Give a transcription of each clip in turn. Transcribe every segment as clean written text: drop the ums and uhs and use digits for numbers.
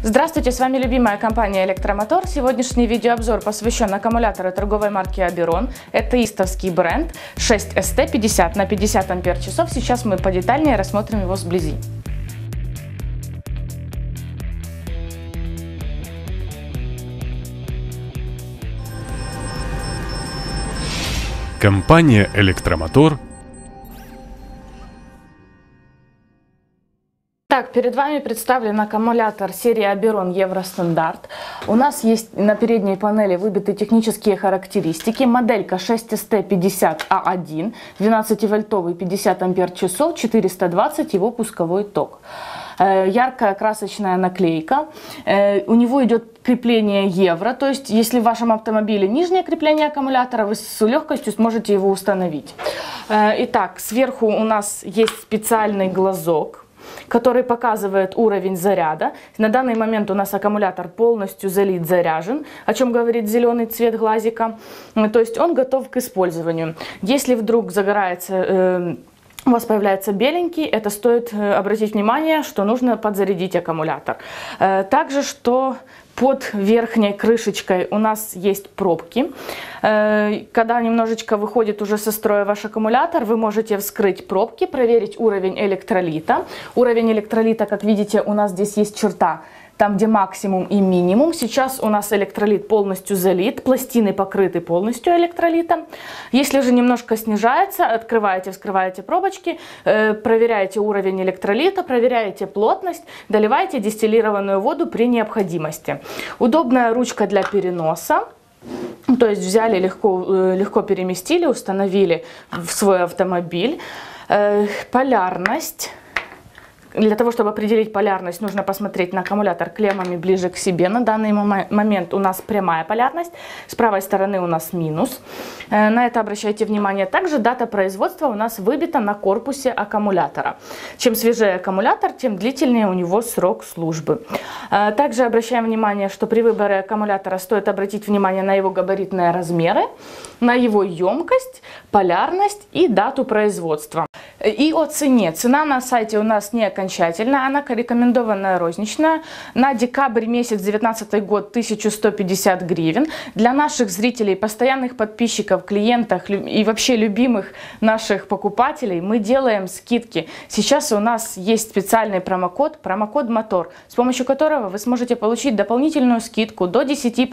Здравствуйте, с вами любимая компания Электромотор. Сегодняшний видеообзор посвящен аккумулятору торговой марки Aberon. Это истовский бренд 6ST 50 на 50 ампер-часов. Сейчас мы подетальнее рассмотрим его сблизи. Компания Электромотор. Так, перед вами представлен аккумулятор серии Aberon Евростандарт. У нас есть на передней панели выбиты технические характеристики. Моделька 6ST50A1, 12-вольтовый 50 ампер-часов, 420 его пусковой ток. Яркая красочная наклейка. У него идет крепление евро, то есть если в вашем автомобиле нижнее крепление аккумулятора, вы с легкостью сможете его установить. Итак, сверху у нас есть специальный глазок, который показывает уровень заряда. На данный момент у нас аккумулятор полностью залит, заряжен, о чем говорит зеленый цвет глазика. То есть он готов к использованию. Если вдруг загорается, у вас появляется беленький, это стоит обратить внимание, что нужно подзарядить аккумулятор. Также, что под верхней крышечкой у нас есть пробки. Когда немножечко выходит уже со строя ваш аккумулятор, вы можете вскрыть пробки, проверить уровень электролита. Уровень электролита, как видите, у нас здесь есть черта, там где максимум и минимум. Сейчас у нас электролит полностью залит, пластины покрыты полностью электролитом. Если же немножко снижается, открываете, вскрываете пробочки, проверяете уровень электролита, проверяете плотность, доливаете дистиллированную воду при необходимости. Удобная ручка для переноса. То есть взяли, легко переместили, установили в свой автомобиль. Полярность. Для того, чтобы определить полярность, нужно посмотреть на аккумулятор клеммами ближе к себе. На данный момент у нас прямая полярность, с правой стороны у нас минус. На это обращайте внимание. Также дата производства у нас выбита на корпусе аккумулятора. Чем свежее аккумулятор, тем длительнее у него срок службы. Также обращаем внимание, что при выборе аккумулятора стоит обратить внимание на его габаритные размеры, на его емкость, полярность и дату производства. И о цене. Цена на сайте у нас не окончательная, она рекомендованная розничная. На декабрь месяц 2019 год 1150 гривен. Для наших зрителей, постоянных подписчиков, клиентов и вообще любимых наших покупателей мы делаем скидки. Сейчас у нас есть специальный промокод МОТОР, с помощью которого вы сможете получить дополнительную скидку до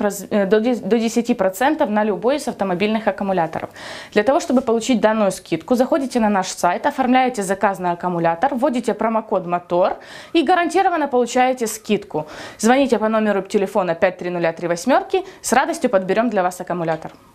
10% на любой из автомобильных аккумуляторов. Для того, чтобы получить данную скидку, заходите на наш сайт, оформляете заказ на аккумулятор, вводите промокод МОТОР и гарантированно получаете скидку. Звоните по номеру телефона 530388, с радостью подберем для вас аккумулятор.